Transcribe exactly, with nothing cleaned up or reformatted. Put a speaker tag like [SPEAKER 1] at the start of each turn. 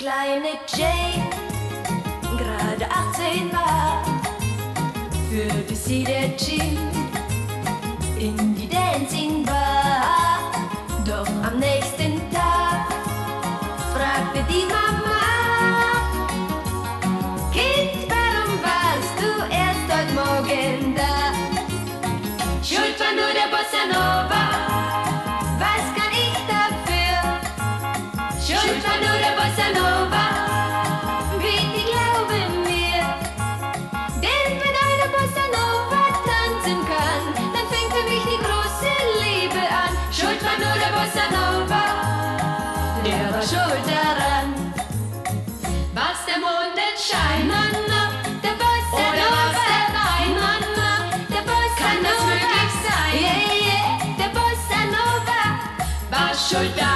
[SPEAKER 1] kleine Jane gerade achtzehn war, führte sie der Gin in die Dancing Bar. Doch am nächsten Tag fragte die Mama: Kind, warum warst du erst heute Morgen da? Schuld war nur der Bossa Nova, was kann ich dafür? Schuld war nur der Bossa Nova, bitte glaube mir. Denn wenn eine Bossa Nova tanzen kann, dann fängt für mich die große Liebe an. Schuld war nur der Bossa Nova, der war schuld daran. Was der Mondenschein, na, na, der Bossa Nova, oder was der Wein, na, na, der Bossa kann Nova, das möglich sein? Yeah, yeah, der Bossa Nova war schuld daran.